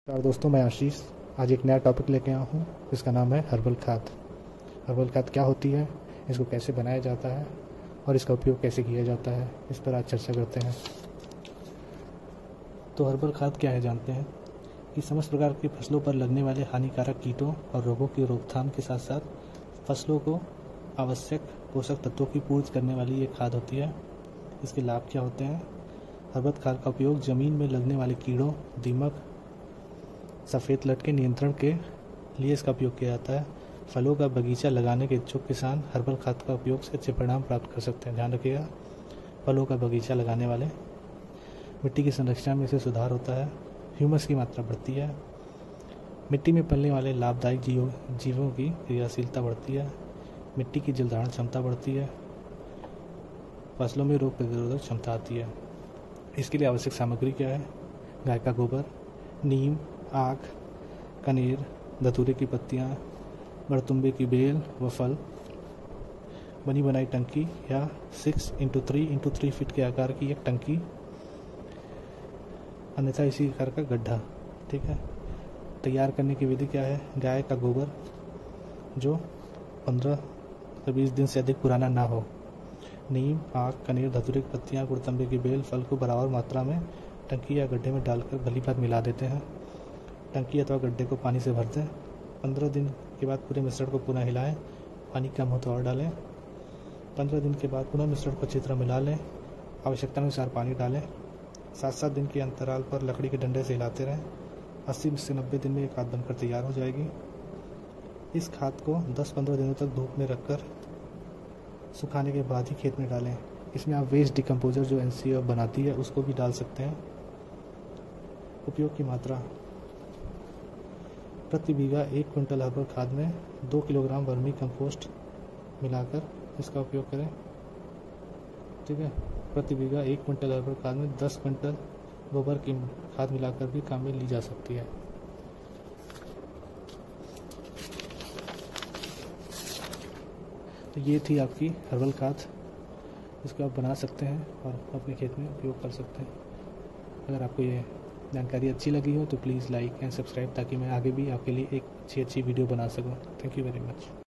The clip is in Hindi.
नमस्कार दोस्तों, मैं आशीष आज एक नया टॉपिक लेके आया हूँ। इसका नाम है हर्बल खाद। हर्बल खाद क्या होती है, इसको कैसे बनाया जाता है और इसका उपयोग कैसे किया जाता है, इस पर आज चर्चा करते हैं। तो हर्बल खाद क्या है जानते हैं कि समस्त प्रकार की फसलों पर लगने वाले हानिकारक कीटों और रोगों की रोकथाम के साथ साथ फसलों को आवश्यक पोषक तत्वों की पूर्ति करने वाली ये खाद होती है। इसके लाभ क्या होते हैं? हर्बल खाद का उपयोग ज़मीन में लगने वाले कीड़ों, दीमक, सफ़ेद लट के नियंत्रण के लिए इसका उपयोग किया जाता है। फलों का बगीचा लगाने के इच्छुक किसान हर्बल खाद का उपयोग से अच्छे परिणाम प्राप्त कर सकते हैं। ध्यान रखिएगा, फलों का बगीचा लगाने वाले। मिट्टी की संरचना में इससे सुधार होता है, ह्यूमस की मात्रा बढ़ती है, मिट्टी में पलने वाले लाभदायक जीवों की क्रियाशीलता बढ़ती है, मिट्टी की जल धारण क्षमता बढ़ती है, फसलों में रोग प्रतिरोधक क्षमता आती है। इसके लिए आवश्यक सामग्री क्या है? गाय का गोबर, नीम, आक, कनेर, धतूरे की पत्तियाँ, बड़तुम्बे की बेल व फल, बनी बनाई टंकी या 6x3x3 फीट के आकार की एक टंकी, अन्यथा इसी आकार का गड्ढा। ठीक है। तैयार करने की विधि क्या है? गाय का गोबर जो 15 से 20 दिन से अधिक पुराना ना हो, नीम, आक, कनेर, धतूरे की पत्तियाँ, गुड़तंबे की बेल, फल को बराबर मात्रा में टंकी या गड्ढे में डालकर भली भांति मिला देते हैं। टंकी अथवा गड्ढे को पानी से भर दें। 15 दिन के बाद पूरे मिश्रण को पुनः हिलाएं, पानी कम हो तो और डालें। 15 दिन के बाद पुनः मिश्रण को अच्छी तरह मिला लें, आवश्यकता अनुसार पानी डालें। 7-7 दिन के अंतराल पर लकड़ी के डंडे से हिलाते रहें। 80 से 90 दिन में ये खाद बनकर तैयार हो जाएगी। इस खाद को 10-15 दिनों तक धूप में रखकर सुखाने के बाद ही खेत में डालें। इसमें आप वेस्ट डिकम्पोजर जो NCF बनाती है उसको भी डाल सकते हैं। उपयोग की मात्रा: प्रति बीघा 1 क्विंटल हर्बल खाद में 2 किलोग्राम वर्मी कंपोस्ट मिलाकर इसका उपयोग करें। ठीक है। प्रति बीघा 1 क्विंटल हर्बल खाद में 10 क्विंटल गोबर की खाद मिलाकर भी काम में ली जा सकती है। तो ये थी आपकी हर्बल खाद। इसको आप बना सकते हैं और अपने खेत में उपयोग कर सकते हैं। अगर आपको ये जानकारी अच्छी लगी हो तो प्लीज़ लाइक एंड सब्सक्राइब, ताकि मैं आगे भी आपके लिए एक अच्छी वीडियो बना सकूं। Thank you very much.